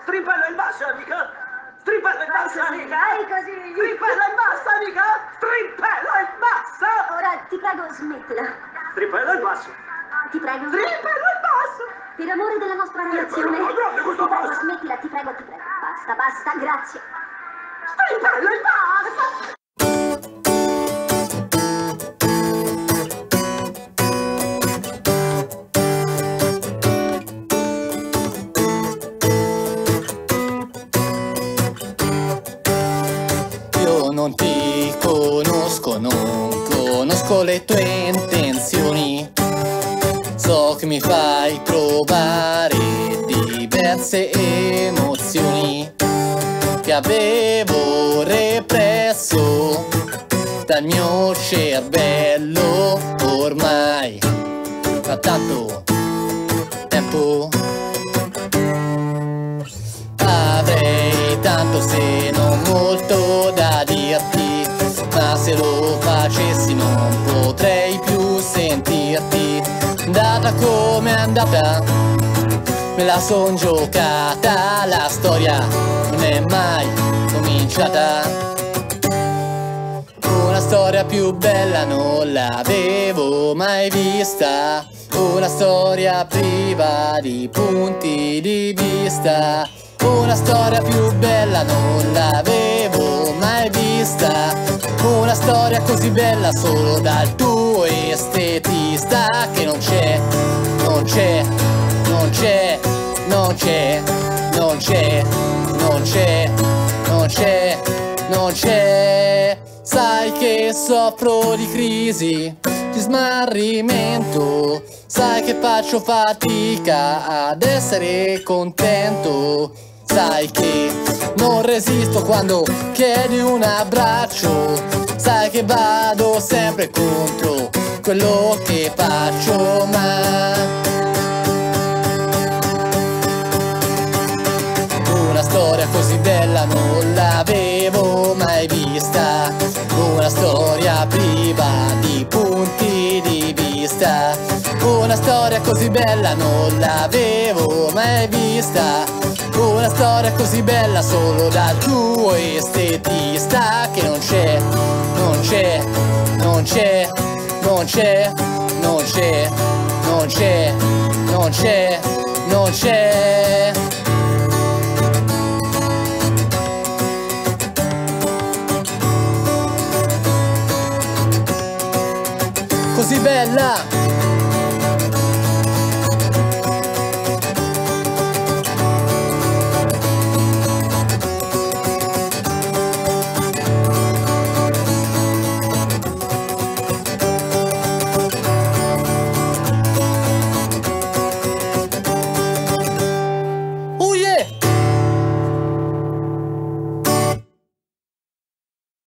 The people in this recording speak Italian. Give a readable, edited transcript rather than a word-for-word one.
Strimpella in basso, amica! Strimpella in basso, amica! Vai così! Strimpella in basso, amica! Strimpella in basso! Ora, ti prego, smettila. Strimpella in basso! Ti prego. Strimpella in basso! Per amore della nostra relazione. Ma grande questa Ti prego, basta! smettila, ti prego, ti prego. Basta, basta, grazie. Strimpella in basso! Non ti conosco, non conosco le tue intenzioni. So che mi fai provare diverse emozioni che avevo represso dal mio cervello ormai da tanto tempo. Avrei tanto se non molto da dirti, ma se lo facessi non potrei più sentirti. Data come è andata, me la son giocata, la storia non è mai cominciata. Una storia più bella non l'avevo mai vista, una storia priva di punti di vista. Una storia più bella non l'avevo mai vista, una storia così bella solo dal tuo estetista che non c'è, non c'è, non c'è, non c'è, non c'è, non c'è, non c'è, non c'è. Sai che soffro di crisi, di smarrimento, sai che faccio fatica ad essere contento. Sai che non resisto quando chiedi un abbraccio, sai che vado sempre contro quello che faccio, ma una storia così bella non l'avevo mai vista, una storia priva di punti di vista, una storia così bella non l'avevo mai vista, una storia così bella solo dal tuo estetista che non c'è, non c'è, non c'è, non c'è, non c'è, non c'è, non c'è, non c'è.